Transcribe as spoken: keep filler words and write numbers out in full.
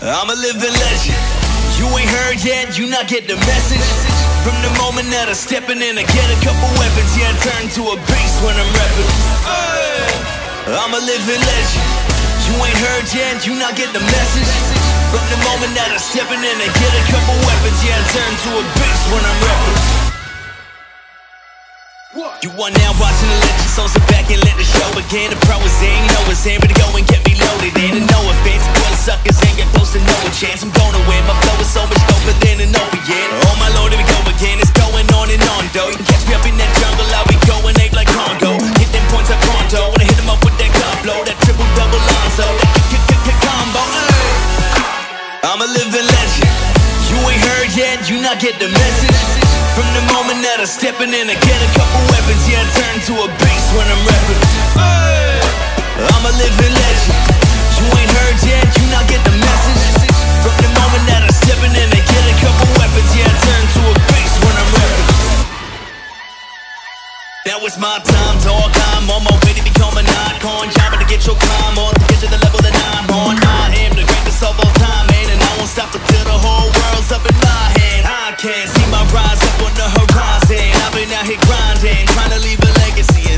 I'm a living legend. You ain't heard yet, you not get the message. From the moment that I steppin' in, I get a couple weapons. Yeah, I turn to a beast when I'm rapping. I'm a living legend. You ain't heard yet, you not get the message. From the moment that I steppin' in, I get a couple weapons. Yeah, I turn to a beast when I'm rapping. You are now watching the legend, so sit back and let the show begin. The pro is aim, no it's aim, but go and get me loaded in. And no offense, boy, suckers ain't get close to no chance. I'm gonna win, my flow is so much doper than an opiate. Oh my lord, here we go again, it's going on and on, though. You can catch me up in that jungle, I'll be going ape like Congo. Hit them points like Pronto, when I hit them up with that gun blow. That triple double Lonzo, that combo. I'm a living legend. You ain't heard yet, you not get the message. From the moment that I steppin' in, I get a couple weapons. Yeah, I turn to a beast when I'm rapping. I'm a living legend. You ain't heard yet, you not get the message. From the moment that I steppin' in, I get a couple weapons. Yeah, I turn to a beast when I'm rapping. Now it's my time, dog. I'm on my way to become an icon. Jobbing to get your climb on, to get to the level that I'm on. I am the greatest of all time, man, and I won't stop until the whole world's up in my hand. I can't see my rise up on the horizon. I've been out here grinding, trying to leave a legacy.